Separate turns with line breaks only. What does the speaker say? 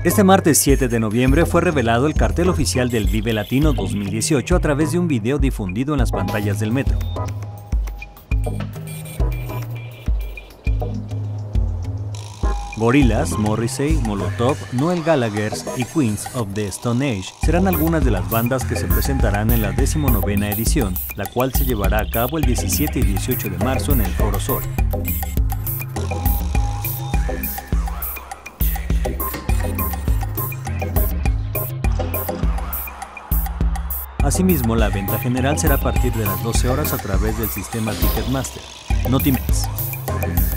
Este martes 7 de noviembre fue revelado el cartel oficial del Vive Latino 2018 a través de un video difundido en las pantallas del metro. Gorillaz, Morrissey, Molotov, Noel Gallagher y Queens of the Stone Age serán algunas de las bandas que se presentarán en la 19ª edición, la cual se llevará a cabo el 17 y 18 de marzo en el Foro Sol. Asimismo, la venta general será a partir de las 12 horas a través del sistema Ticketmaster. Notimex.